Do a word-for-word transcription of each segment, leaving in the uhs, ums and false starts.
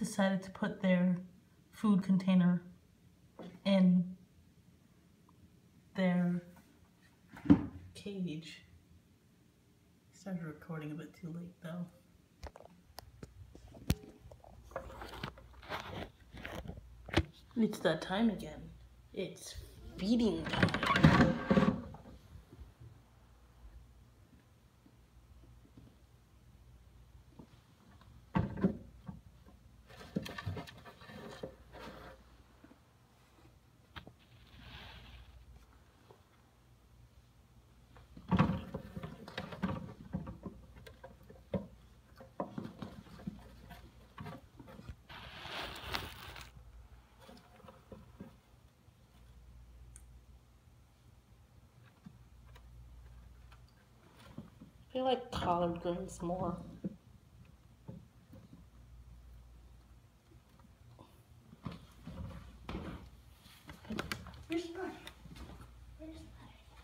decided to put their food container in their cage. I started recording a bit too late though. It's that time again. It's feeding time. I feel like collard greens more. Where's the knife? Where's the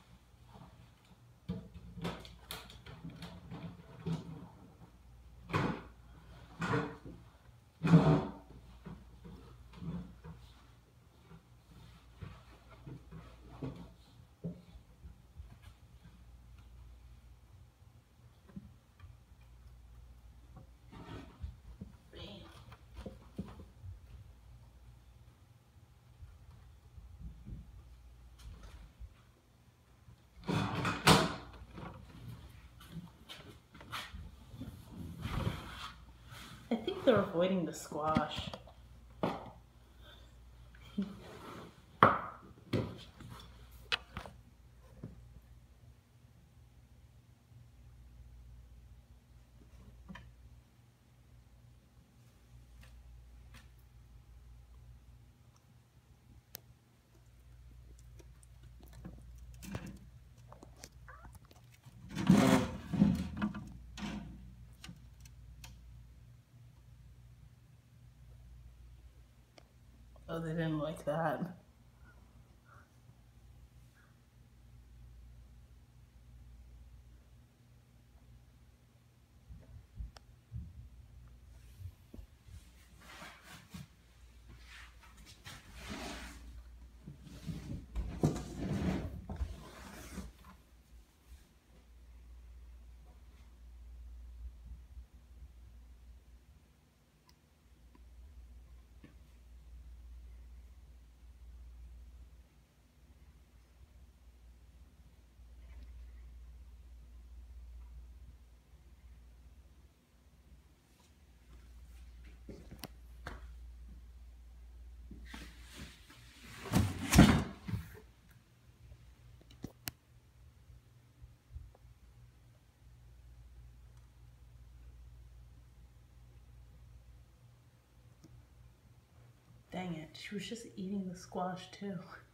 I think they're avoiding the squash. Oh, they didn't like that. Dang it, she was just eating the squash too.